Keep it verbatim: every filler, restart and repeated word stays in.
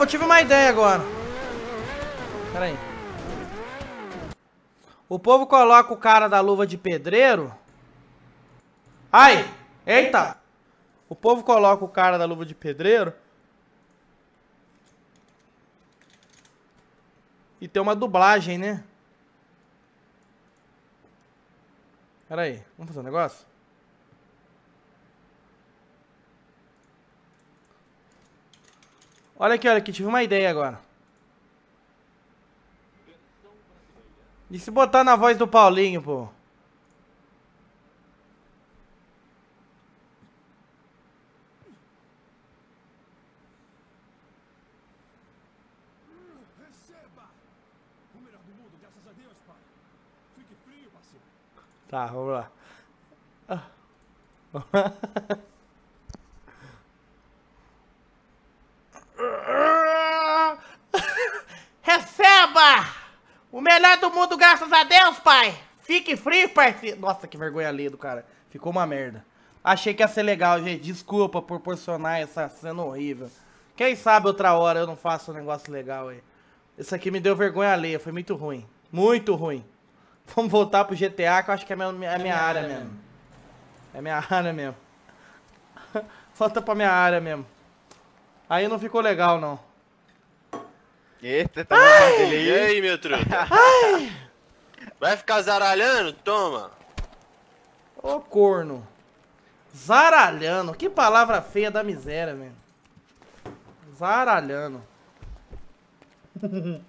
tive uma ideia agora. Pera aí. O povo coloca o cara da luva de pedreiro. Ai! Eita! O povo coloca o cara da luva de pedreiro. E tem uma dublagem, né? Pera aí. Vamos fazer um negócio? Olha aqui, olha aqui. Tive uma ideia agora. E se botar na voz do Paulinho, pô? Receba! O melhor do mundo, graças a Deus, pai. Fique frio, parceiro. Tá, vamos lá. Receba! O melhor do mundo, graças a Deus, pai! Fique frio, parceiro! Nossa, que vergonha ali do cara. Ficou uma merda. Achei que ia ser legal, gente. Desculpa por proporcionar essa cena horrível. Quem sabe outra hora eu não faço um negócio legal aí. Isso aqui me deu vergonha alheia. Foi muito ruim. Muito ruim. Vamos voltar pro G T A, que eu acho que é a minha, é a minha área mesmo. É minha área mesmo. Volta pra minha área mesmo. Aí não ficou legal, não. Eita, tá bom dele E aí. aí, meu truta? Ai! Vai ficar zaralhando? Toma. Ô corno. Zaralhando. Que palavra feia da miséria, velho. Zaralhando.